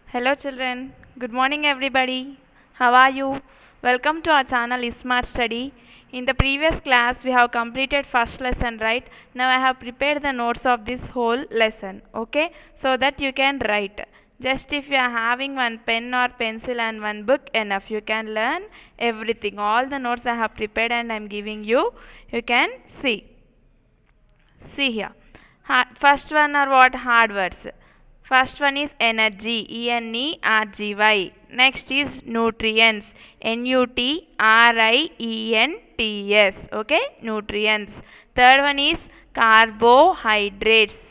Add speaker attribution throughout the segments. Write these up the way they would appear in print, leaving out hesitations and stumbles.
Speaker 1: Hello children, good morning everybody. How are you? Welcome to our channel Smart Study. In the previous class we have completed first lesson, right? Now I have prepared the notes of this whole lesson, okay? So that you can write. Just if you are having one pen or pencil and one book enough, you can learn everything. All the notes I have prepared and I am giving you, you can see. See here. First one are what? Hard words. First one is energy, ENERGY. Next is nutrients, NUTRIENTS. Okay, nutrients. Third one is carbohydrates,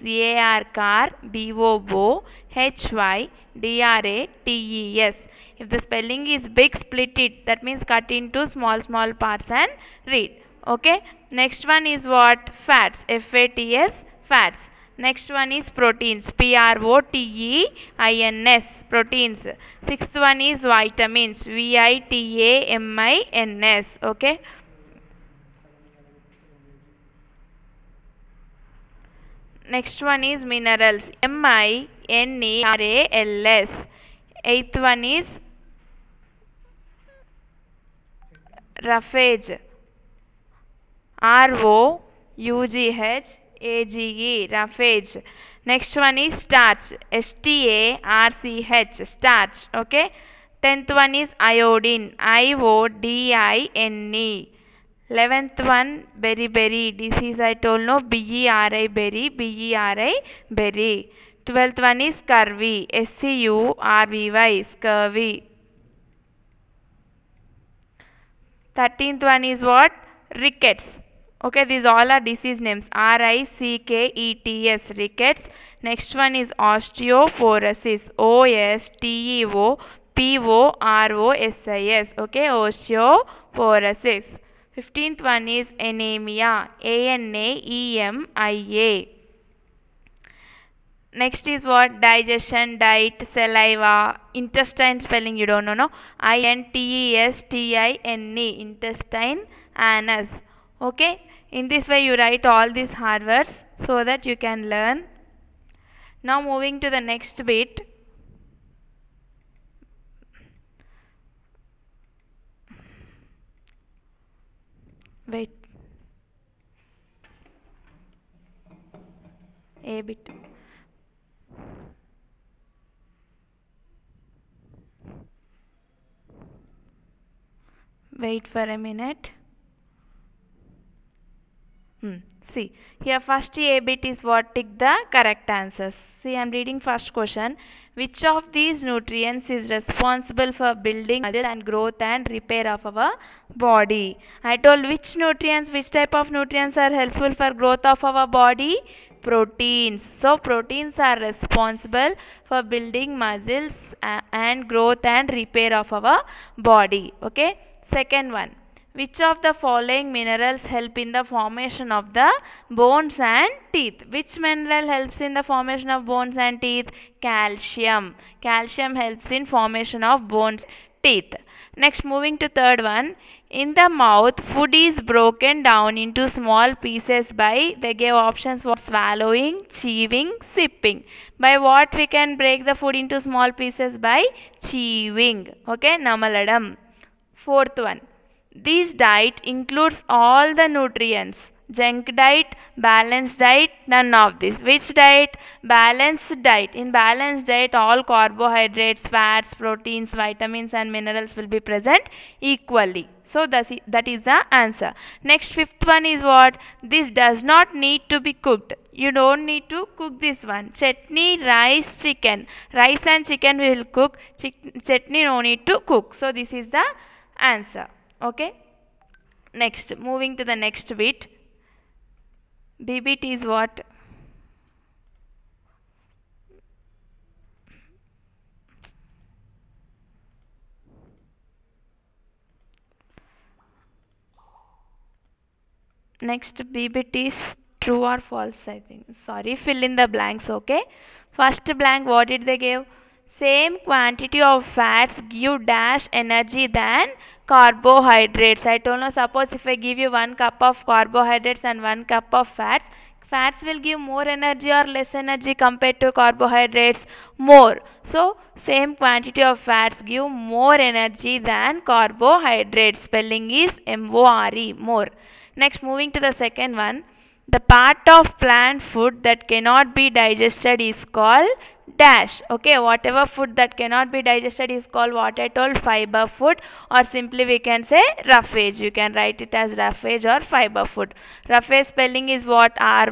Speaker 1: CARBOHYDRATES. If the spelling is big, split it. That means cut into small parts and read. Okay. Next one is what? Fats, FATS, fats. Next one is proteins, PROTEINS, proteins. Sixth one is vitamins, VITAMINS. Okay. Next one is minerals, MINERALS. Eighth one is roughage, ROUGHAGE, roughage. Next one is starch, STARCH, starch. Okay. 10th one is iodine, IODINE. 11th one berry, this is I told no, BERI, berry. 12th one is scurvy, SCURVY, scurvy. 13th one is what? Rickets. Okay, these all are disease names, RICKETS, rickets. Next one is osteoporosis, OSTEOPOROSIS. Okay, osteoporosis. 15th one is anemia, ANAEMIA. Next is what? Digestion, diet, saliva, intestine spelling you don't know, no? INTESTINE, intestine, anus. Okay. In this way you write all these hard words so that you can learn. Now moving to the next bit. Wait. A bit. Wait for a minute. See, here first A bit is what? Tick the correct answers. See, I am reading first question. Which of these nutrients is responsible for building muscle and growth and repair of our body? I told which nutrients, which type of nutrients are helpful for growth of our body? Proteins. So, proteins are responsible for building muscles and growth and repair of our body. Okay. Second one. Which of the following minerals help in the formation of the bones and teeth? Which mineral helps in the formation of bones and teeth? Calcium. Calcium helps in formation of bones, teeth. Next, moving to third one. In the mouth, food is broken down into small pieces by, they gave options for swallowing, chewing, sipping. By what we can break the food into small pieces? By chewing. Okay, namaladam. Fourth one. This diet includes all the nutrients. Junk diet, balanced diet, none of this. Which diet? Balanced diet. In balanced diet, all carbohydrates, fats, proteins, vitamins and minerals will be present equally. So that is the answer. Next, fifth one is what? This does not need to be cooked. You don't need to cook this one. Chutney, rice, chicken. Rice and chicken we will cook. Chutney no need to cook. So this is the answer. Okay. Next, moving to the next bit. B bit is what? Next, B bit is true or false, I think. Sorry, fill in the blanks. Okay. First blank, what did they give? Same quantity of fats give dash energy than carbohydrates. I told you, suppose if I give you 1 cup of carbohydrates and 1 cup of fats, Fats will give more energy or less energy compared to carbohydrates? More. So, same quantity of fats give more energy than carbohydrates. Spelling is M-O-R-E, more. Next, moving to the second one. The part of plant food that cannot be digested is called dash. Okay, whatever food that cannot be digested is called what I told, fiber food, or simply we can say roughage. You can write it as roughage or fiber food. Roughage spelling is what?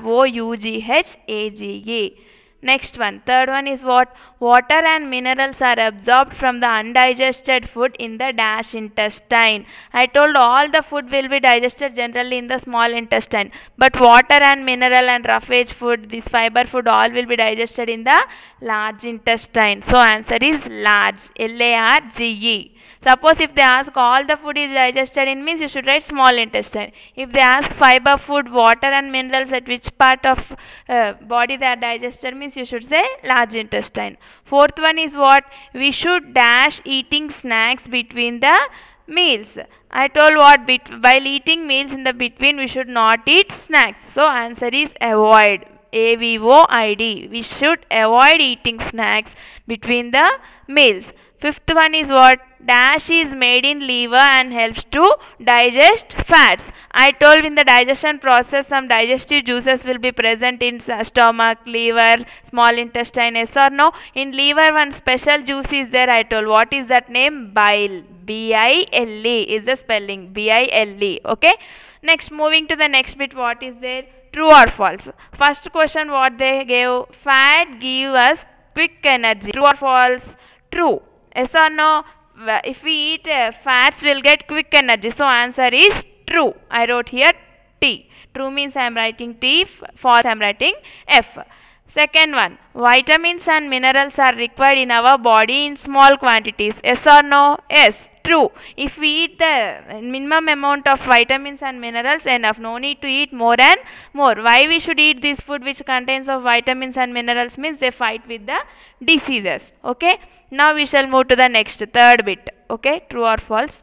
Speaker 1: R-O-U-G-H-A-G-E. Next one, third one is what? Water and minerals are absorbed from the undigested food in the dash intestine. I told all the food will be digested generally in the small intestine, but water and mineral and roughage food, this fiber food, all will be digested in the large intestine. So answer is large, L-A-R-G-E. Suppose if they ask all the food is digested in, means you should write small intestine. If they ask fiber food, water and minerals, at which part of body they are digested, means you should say large intestine. Fourth one is what? We should dash eating snacks between the meals. I told what? While eating meals in the between we should not eat snacks. So answer is avoid. A-V-O-I-D. We should avoid eating snacks between the meals. Fifth one is what? Dash is made in liver and helps to digest fats. I told in the digestion process some digestive juices will be present in stomach, liver, small intestine, yes or no? In liver one special juice is there, I told. What is that name? Bile. B-I-L-E is the spelling. B-I-L-E. Okay. Next, moving to the next bit, what is there? True or false? First question what they gave? Fat give us quick energy. True or false? True. Yes or no? If we eat fats, we'll get quick energy. So answer is true. I wrote here T. True means I am writing T. False I am writing F. Second one, vitamins and minerals are required in our body in small quantities. Yes or no? Yes. True. If we eat the minimum amount of vitamins and minerals, enough. No need to eat more and more. Why we should eat this food which contains of vitamins and minerals? Means they fight with the diseases. Okay. Now we shall move to the next, third bit. Okay. True or false?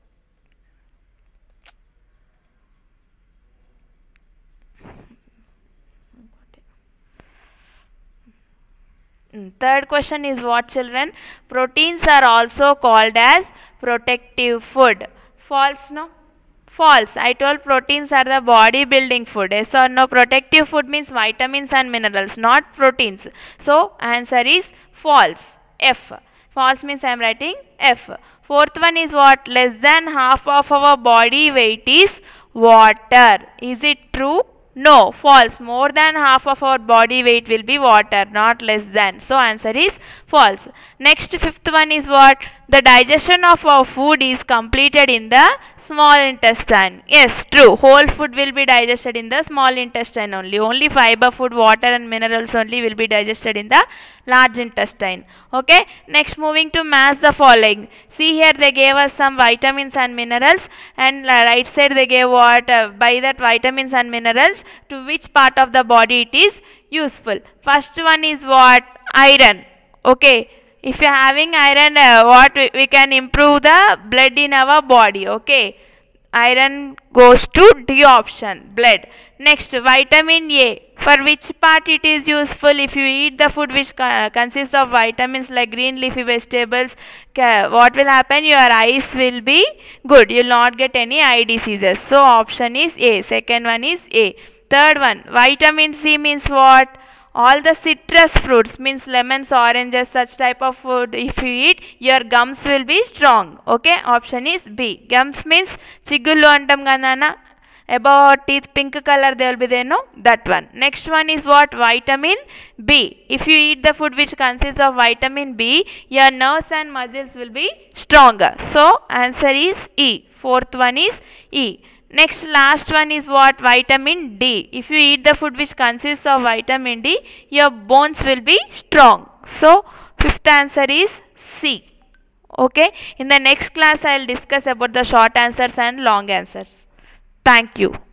Speaker 1: Third question is what, children? Proteins are also called as protective food. False, no? False. I told proteins are the body building food. Yes or no? Protective food means vitamins and minerals, not proteins. So answer is false. F. False means I am writing F. Fourth one is what? Less than half of our body weight is water. Is it true? No, false. More than half of our body weight will be water, not less than. So answer is false. Next, fifth one is what? The digestion of our food is completed in the small intestine. Yes, true. Whole food will be digested in the small intestine only. Only fiber food, water and minerals only will be digested in the large intestine. Okay. Next, moving to match the following. See here they gave us some vitamins and minerals, and right side they gave what? By that vitamins and minerals, to which part of the body it is useful. First one is what? Iron. Okay. If you are having iron, what we can improve the blood in our body. Okay. Iron goes to D option, blood. Next, vitamin A. For which part it is useful? If you eat the food which consists of vitamins like green leafy vegetables, what will happen? Your eyes will be good. You will not get any eye diseases. So option is A. Second one is A. Third one, vitamin C means what? All the citrus fruits means lemons, oranges, such type of food. If you eat, your gums will be strong. Okay, option is B. Gums means chigullu antam ganana. Above teeth, pink color they will be there, no? That one. Next one is what? Vitamin B. If you eat the food which consists of vitamin B, your nerves and muscles will be stronger. So answer is E. Fourth one is E. Next, last one is what? Vitamin D. If you eat the food which consists of vitamin D, your bones will be strong. So, fifth answer is C. Okay. In the next class, I will discuss about the short answers and long answers. Thank you.